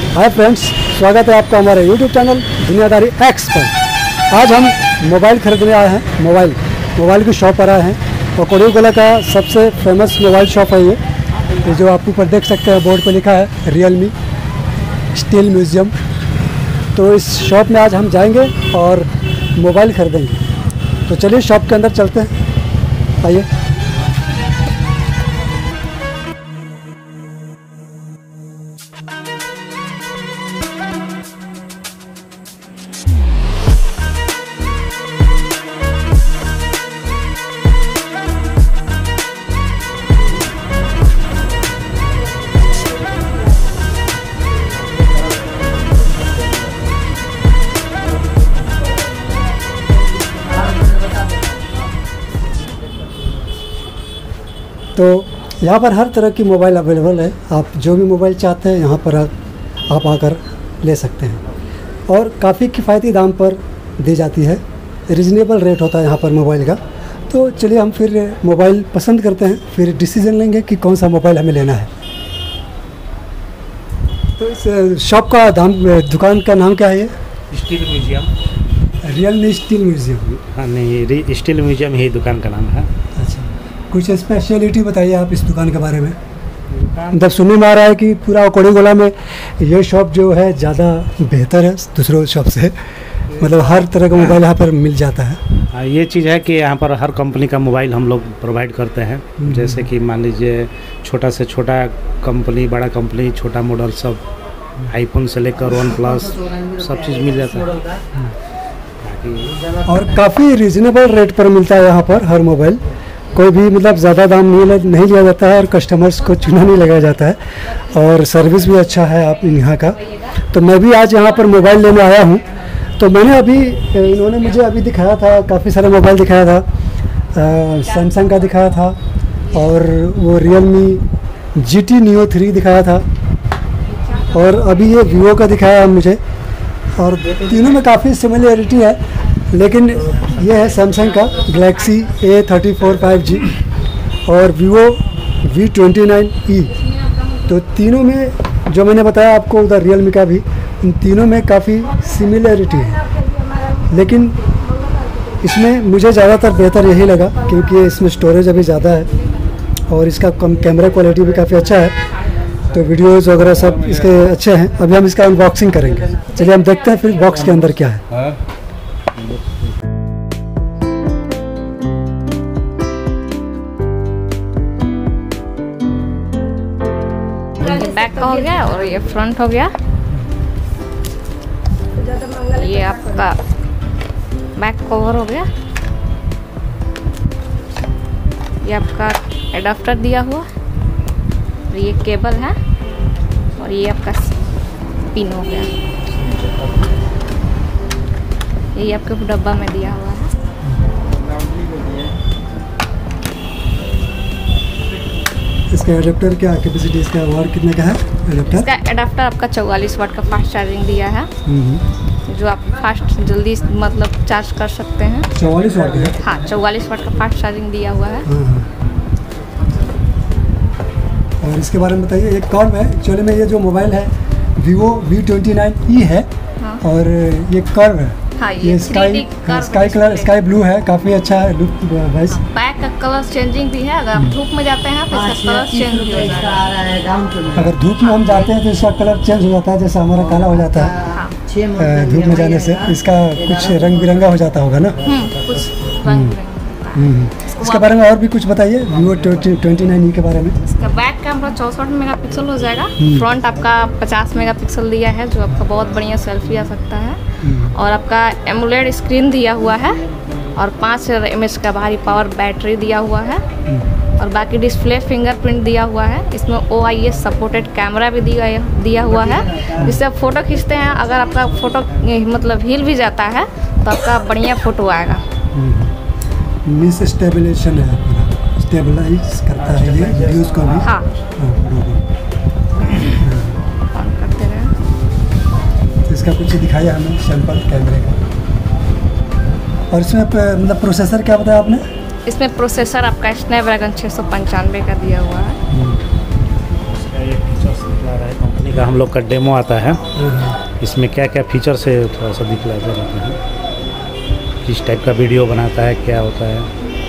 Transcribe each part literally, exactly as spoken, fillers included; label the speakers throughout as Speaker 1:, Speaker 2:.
Speaker 1: Hi friends, स्वागत है आपका हमारे यूट्यूब चैनल दुनियादारी एक्स पर। आज हम मोबाइल खरीदने आए हैं। मोबाइल मोबाइल की शॉप पर आए हैं और कोडीगोला का सबसे फेमस मोबाइल शॉप है ये ये जो आप ऊपर देख सकते हैं, बोर्ड पे लिखा है रियलमी स्टील म्यूज़ियम। तो इस शॉप में आज हम जाएंगे और मोबाइल खरीदेंगे। तो चलिए शॉप के अंदर चलते हैं, आइए। तो यहाँ पर हर तरह की मोबाइल अवेलेबल है। आप जो भी मोबाइल चाहते हैं यहाँ पर आप आकर ले सकते हैं और काफ़ी किफ़ायती दाम पर दी जाती है। रीज़नेबल रेट होता है यहाँ पर मोबाइल का। तो चलिए हम फिर मोबाइल पसंद करते हैं, फिर डिसीज़न लेंगे कि कौन सा मोबाइल हमें लेना है। तो इस शॉप का दाम, दुकान का नाम क्या है? ये
Speaker 2: steel museum,
Speaker 1: Realme steel museum.
Speaker 2: हाँ नहीं, स्टील म्यूजियम ही दुकान का नाम है।
Speaker 1: अच्छा, कुछ स्पेशलिटी बताइए आप इस दुकान के बारे में। मतलब सुनने में आ रहा है कि पूरा कोडीगोला में ये शॉप जो है ज़्यादा बेहतर है दूसरों शॉप से। मतलब हर तरह का मोबाइल यहाँ पर मिल जाता है।
Speaker 2: हाँ, ये चीज़ है कि यहाँ पर हर कंपनी का मोबाइल हम लोग प्रोवाइड करते हैं। जैसे कि मान लीजिए छोटा से छोटा कंपनी, बड़ा कंपनी, छोटा मॉडल, सब आईफोन से लेकर वन प्लस सब चीज़ मिल जाता है।
Speaker 1: और काफ़ी रीज़नेबल रेट पर मिलता है यहाँ पर हर मोबाइल। कोई भी मतलब ज़्यादा दाम नहीं नहीं लिया जाता है और कस्टमर्स को चूना नहीं लगाया जाता है और सर्विस भी अच्छा है आप यहाँ का। तो मैं भी आज यहाँ पर मोबाइल लेने आया हूँ। तो मैंने अभी, इन्होंने मुझे अभी दिखाया था, काफ़ी सारे मोबाइल दिखाया था। सैमसंग का दिखाया था और वो Realme G T Neo three दिखाया था और अभी ये वीवो का दिखाया मुझे। और तीनों में काफ़ी सिमिलरिटी है, लेकिन ये है सैमसंग का Galaxy A thirty four five G और Vivo V twenty nine E. तो तीनों में जो मैंने बताया आपको, उधर रियलमी का भी, इन तीनों में काफ़ी सिमिलरिटी है। लेकिन इसमें मुझे ज़्यादातर बेहतर यही लगा क्योंकि इसमें स्टोरेज अभी ज़्यादा है और इसका कम कैमरा क्वालिटी भी काफ़ी अच्छा है। तो वीडियोस वगैरह सब इसके अच्छे हैं। अभी हम इसका अनबॉक्सिंग करेंगे। चलिए हम देखते हैं फिर बॉक्स के अंदर क्या है।
Speaker 3: बैक का हो गया और ये फ्रंट हो गया। ये आपका बैक कवर हो गया। ये आपका एडाप्टर दिया हुआ, ये केबल है और ये आपका पिन हो गया। ये आपके डब्बा में दिया हुआ है।
Speaker 1: इसका एडाप्टर क्या कैपेसिटी, इसका और कितने का है एडाप्टर?
Speaker 3: इसका एडाप्टर आपका चौवालीस वाट का फास्ट चार्जिंग दिया है, जो आप फास्ट जल्दी मतलब चार्ज कर सकते हैं।
Speaker 1: चौवालीस वाट का है?
Speaker 3: हाँ, चौवालीस वाट का फास्ट चार्जिंग दिया हुआ है।
Speaker 1: हाँ। और इसके बारे में बताइए। एक कर्व है एक्चुअली में, ये जो मोबाइल है Vivo V twenty nine E है। हाँ। और ये कर्व है।
Speaker 3: हाँ, ये,
Speaker 1: ये sky sky colour, sky blue है, काफ़ी अच्छा है लुक वाइज।
Speaker 3: बैक का कलर चेंजिंग भी है। अगर आप धूप में जाते हैं तो इसका कलर चेंज हो जाता है।
Speaker 1: अगर धूप में हम जाते हैं तो इसका कलर चेंज हो जाता है, जैसे हमारा काला हो जाता है धूप में जाने से। इसका कुछ रंग बिरंगा हो जाता होगा ना?
Speaker 3: कुछ रंग
Speaker 1: इसके बारे में और भी कुछ बताइए वीवो ट्वेंटी नाइन ई के बारे में।
Speaker 3: इसका बैक कैमरा चौंसठ मेगापिक्सल हो जाएगा। फ्रंट आपका पचास मेगापिक्सल दिया है, जो आपका बहुत बढ़िया सेल्फी आ सकता है। और आपका एमोलेड स्क्रीन दिया हुआ है और पाँच एम एच का भारी पावर बैटरी दिया हुआ है। और बाकी डिस्प्ले फिंगरप्रिंट दिया हुआ है। इसमें O I S supported camera भी दिया दिया हुआ है, जिससे आप फोटो खींचते हैं, अगर आपका फोटो मतलब हिल भी जाता है तो आपका बढ़िया फोटो आएगा।
Speaker 1: मिस स्टेबलाइजेशन है, पूरा स्टेबलाइज करता है ये वीडियोस को भी।
Speaker 3: हाँ, ऑन करते रहे।
Speaker 1: इसका कुछ दिखाया हमें सैंपल कैमरे का। और इसमें मतलब प्रोसेसर क्या बताया आपने?
Speaker 3: इसमें प्रोसेसर आपका स्नैपड्रैगन छः सौ पंचानवे का दिया हुआ है।
Speaker 2: का हम लोग का डेमो आता है, इसमें क्या क्या फीचर्स है थोड़ा सा दिखलाते रहते हैं, किस टाइप का वीडियो बनाता है, क्या होता है।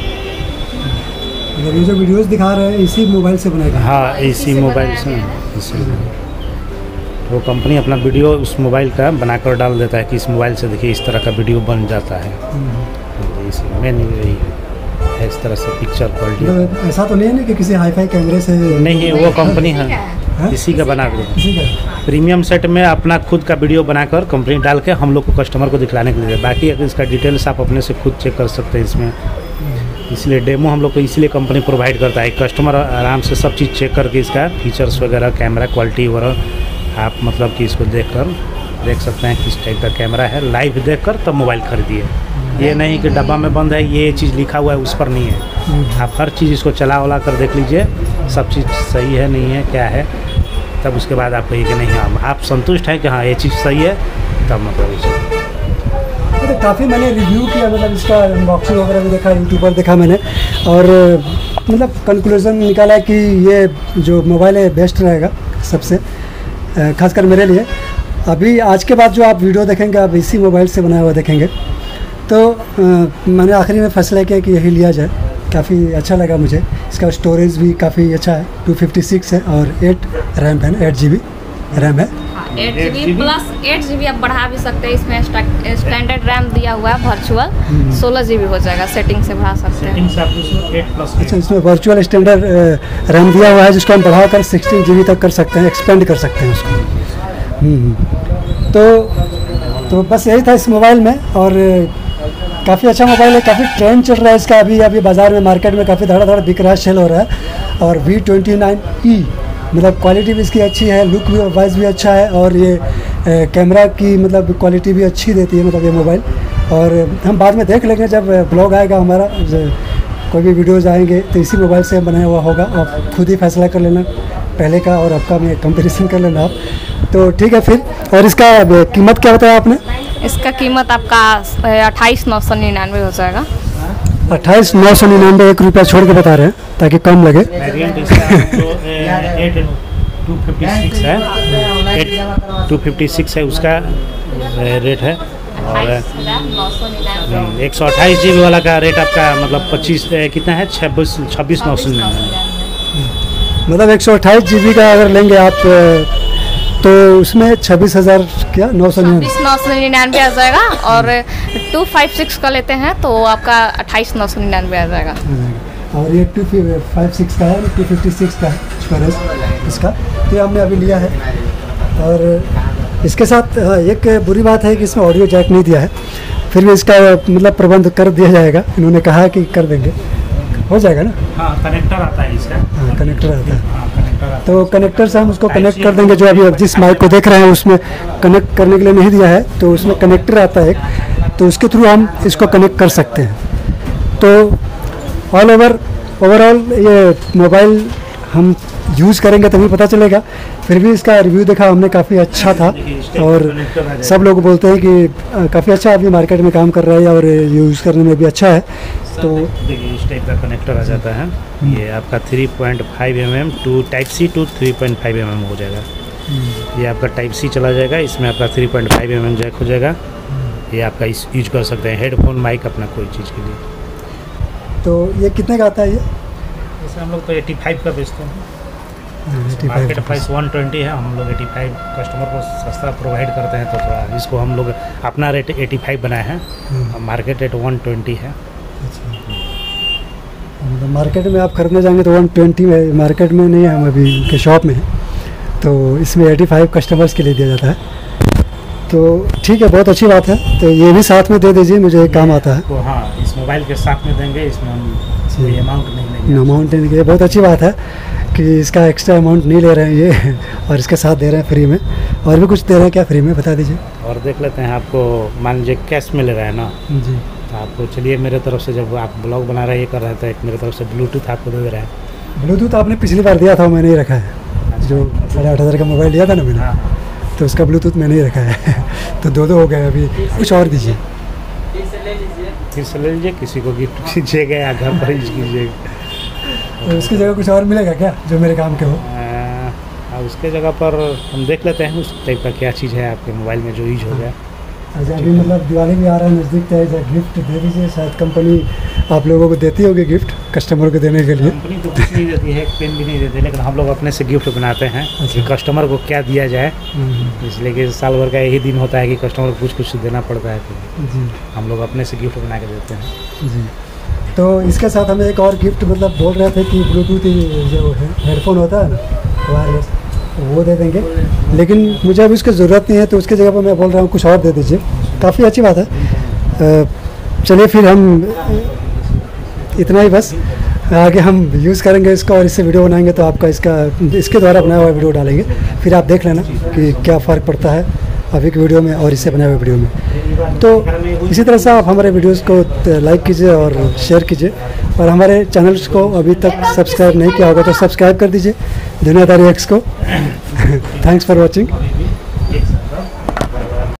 Speaker 1: ये जो वीडियोस दिखा रहे हैं इसी मोबाइल से बनाएगा?
Speaker 2: हाँ, इसी मोबाइल से, इसी वो कंपनी अपना वीडियो उस मोबाइल का बनाकर डाल देता है कि इस मोबाइल से देखिए इस तरह का वीडियो बन जाता है। इसमें यही है, इस तरह से पिक्चर क्वालिटी।
Speaker 1: तो ऐसा तो नहीं है ना कि किसी हाईफाई कैमरे से?
Speaker 2: नहीं है, वो कंपनी है, है? इसी का बना के
Speaker 1: इसी का
Speaker 2: प्रीमियम सेट में अपना खुद का वीडियो बनाकर कंपनी डाल के हम लोग को कस्टमर को दिखलाने के लिए। बाकी अगर इसका डिटेल्स आप अपने से खुद चेक कर सकते हैं इसमें, इसलिए डेमो हम लोग को इसलिए कंपनी प्रोवाइड करता है। कस्टमर आराम से सब चीज़ चेक करके इसका फीचर्स वगैरह, कैमरा क्वालिटी वगैरह आप मतलब कि इसको देख कर देख सकते हैं किस टाइप का कैमरा है। लाइव देख कर तब मोबाइल खरीदिए, ये नहीं कि डब्बा में बंद है ये चीज़ लिखा हुआ है उस पर नहीं है। आप हर चीज़ इसको चला वला कर देख लीजिए, सब चीज़ सही है नहीं है क्या है, तब उसके बाद आप कहिए कि नहीं हाँ आप संतुष्ट हैं कि हाँ ये चीज़ सही है, तब मतलब इसे
Speaker 1: तो काफ़ी मैंने रिव्यू किया, मतलब इसका अनबॉक्सिंग वगैरह भी देखा, यूट्यूब पर देखा मैंने, और मतलब कंक्लूजन निकाला कि ये जो मोबाइल है बेस्ट रहेगा सबसे, खासकर मेरे लिए। अभी आज के बाद जो आप वीडियो देखेंगे आप इसी मोबाइल से बनाया हुआ देखेंगे, तो आ, मैंने आखिरी में फैसला किया कि यही लिया जाए। काफ़ी अच्छा लगा मुझे, इसका स्टोरेज भी काफ़ी अच्छा है, टू फिफ्टी सिक्स है और एट रैम है ना, एट जी बी रैम है।
Speaker 3: Eight G B plus eight G B आप बढ़ा भी सकते हैं, इसमें स्टैंडर्ड रैम दिया हुआ है वर्चुअल, सोलह जी बी हो जाएगा, सेटिंग से बढ़ा सकते हैं।
Speaker 1: अच्छा, इसमें वर्चुअल स्टैंडर्ड रैम दिया हुआ है जिसको हम बढ़ाकर सिक्सटीन जी बी तक कर सकते हैं, एक्सपेंड कर सकते हैं उसको। तो तो बस यही था इस मोबाइल में, और काफ़ी अच्छा मोबाइल है, काफ़ी ट्रेंड चल रहा है इसका अभी अभी बाज़ार में, मार्केट में काफ़ी धड़ा धड़ा बिक रहा है, सेल हो रहा है। और वी ट्वेंटी नाइन ई मतलब क्वालिटी भी इसकी अच्छी है, लुक भी वाइज भी अच्छा है, और ये ए, कैमरा की मतलब क्वालिटी भी अच्छी देती है मतलब ये मोबाइल। और हम बाद में देख लेंगे जब ब्लॉग आएगा हमारा, कोई भी वीडियोज़ आएंगे तो इसी मोबाइल से बनाया हुआ होगा, आप खुद ही फैसला कर लेना पहले का और आपका में कंपेरिजन कर लेना आप। तो ठीक है फिर, और इसका कीमत क्या बताया आपने?
Speaker 3: इसका कीमत आपका अट्ठाईस नौ सौ निन्यानवे हो जाएगा।
Speaker 1: अट्ठाईस नौ सौ निन्यानवे, एक रुपया छोड़ के बता रहे हैं ताकि कम लगे।
Speaker 2: वेरिएंट इसका जो एट टू फिफ्टी सिक्स है, एट टू फिफ्टी सिक्स है उसका रेट है, और एक सौ अट्ठाईस जी बी वाला का रेट आपका मतलब पच्चीस कितना है, छब्बीस छब्बीस नौ सौ निन्यानवे।
Speaker 1: मतलब एक सौ अट्ठाईस जी बी का अगर लेंगे आप तो उसमें छब्बीस हज़ार क्या नौ सौ
Speaker 3: छब्बीस नौ सौ निन्यानवे आ जाएगा, और टू फाइव सिक्स का लेते हैं तो आपका अट्ठाईस नौ सौ निन्यानवे आ जाएगा।
Speaker 1: और ये टू फाइव सिक्स का है, टू फिफ्टी सिक्स का है स्टोरेज इसका, तो ये हमने अभी लिया है। और इसके साथ एक बुरी बात है कि इसमें ऑडियो जैक नहीं दिया है, फिर भी इसका मतलब प्रबंध कर दिया जाएगा, इन्होंने कहा है कि कर देंगे, हो जाएगा ना।
Speaker 2: हाँ, कनेक्टर आता है इसका।
Speaker 1: हाँ, कनेक्टर आता है,
Speaker 2: हाँ, कनेक्टर आता
Speaker 1: तो कनेक्टर से हम उसको कनेक्ट कर देंगे। जो अभी जिस माइक को देख रहे हैं उसमें कनेक्ट करने के लिए नहीं दिया है, तो उसमें कनेक्टर आता है एक, तो उसके थ्रू हम इसको कनेक्ट कर सकते हैं। तो ऑल ओवर ओवरऑल ये मोबाइल हम यूज़ करेंगे तभी पता चलेगा। फिर भी इसका रिव्यू देखा हमने, काफ़ी अच्छा था, और सब लोग बोलते हैं कि काफ़ी अच्छा अभी मार्केट में काम कर रहा है और यूज़ करने में भी अच्छा है।
Speaker 2: तो देखिए इस टाइप का कनेक्टर आ जाता है, ये आपका three point five M M to type C to three point five M M हो जाएगा। ये आपका टाइप सी चला जाएगा, इसमें आपका three point five M M jack हो जाएगा। ये आपका इस यूज कर सकते हैं हेडफोन माइक अपना कोई चीज़ के लिए।
Speaker 1: तो ये कितने का आता है? ये
Speaker 2: जैसे हम लोग तो एटी फाइव का बेचते हैं, मार्केट प्राइस वन ट्वेंटी है, हम लोग एटी फाइव कस्टमर को सस्ता प्रोवाइड करते हैं, तो थोड़ा इसको हम लोग अपना रेट एटी फाइव बनाए हैं, मार्केट रेट वन ट्वेंटी है।
Speaker 1: अच्छा, मार्केट में आप खरीदने जाएंगे तो वन ट्वेंटी में, मार्केट में नहीं है, हम अभी उनके शॉप में हैं, तो इसमें एटी फाइव कस्टमर्स के लिए दिया जाता है। तो ठीक है, बहुत अच्छी बात है। तो ये भी साथ में दे दीजिए, मुझे एक काम आता है।
Speaker 2: तो हाँ, इस मोबाइल के साथ में देंगे, इसमें हम कोई अमाउंट नहीं लेंगे।
Speaker 1: अमाउंट नहीं, ये बहुत अच्छी बात है कि इसका एक्स्ट्रा अमाउंट नहीं ले रहे हैं ये, और इसके साथ दे रहे हैं फ्री में। और भी कुछ दे रहे हैं क्या फ्री में, बता दीजिए।
Speaker 2: और देख लेते हैं, आपको मान लीजिए कैश में ले रहा है ना
Speaker 1: जी,
Speaker 2: आपको, चलिए मेरे तरफ से जब आप ब्लॉग बना रहे हैं ये कर रहे थे, एक मेरे तरफ से ब्लूटूथ आपको दे रहा है।
Speaker 1: ब्लूटूथ आपने पिछली बार दिया था, मैंने ही रखा है, जो साढ़े आठ हज़ार का मोबाइल लिया था ना मैंने, तो उसका ब्लूटूथ मैंने ही रखा है। तो दो दो हो गए, अभी कुछ और दीजिए।
Speaker 2: फिर से ले लीजिए, किसी को गिफ्ट कीजिएगा या घर पर यूज कीजिएगा।
Speaker 1: तो उसकी जगह कुछ और मिलेगा क्या जो मेरे काम के हो?
Speaker 2: आ, इसके जगह पर हम देख लेते हैं उस टाइप का क्या चीज़ है आपके मोबाइल में जो यूज हो जाए।
Speaker 1: अच्छा, अभी मतलब दिवाली भी आ रहा है नज़दीक, तो ऐसा गिफ्ट दे दीजिए, शायद कंपनी आप लोगों को देती होगी गिफ्ट कस्टमर को देने के लिए।
Speaker 2: कंपनी तो कुछ नहीं देती है, पेन भी नहीं देती, लेकिन हम लोग अपने से गिफ्ट बनाते हैं कि कस्टमर को क्या दिया जाए, इसलिए कि साल भर का यही दिन होता है कि कस्टमर को कुछ कुछ देना पड़ता है, तो
Speaker 1: जी
Speaker 2: हम लोग अपने से गिफ्ट बना के देते हैं।
Speaker 1: जी। तो इसके साथ हमें एक और गिफ्ट मतलब बोल रहे थे कि ब्लूटूथ जो है हेडफोन होता है ना वायरलेस, वो दे देंगे, लेकिन मुझे अभी उसकी ज़रूरत नहीं है, तो उसके जगह पर मैं बोल रहा हूँ कुछ और दे दीजिए। काफ़ी अच्छी बात है। चलिए फिर हम इतना ही बस, आगे हम यूज़ करेंगे इसका और इससे वीडियो बनाएंगे, तो आपका इसका इसके द्वारा बनाया हुआ वीडियो डालेंगे, फिर आप देख लेना कि क्या फ़र्क पड़ता है अभी की वीडियो में और इससे बनाए हुए वीडियो में। तो इसी तरह से आप हमारे वीडियोस को लाइक कीजिए और शेयर कीजिए, और हमारे चैनल्स को अभी तक सब्सक्राइब नहीं किया होगा तो सब्सक्राइब कर दीजिए दुनियादारी एक्स को। Thanks for watching.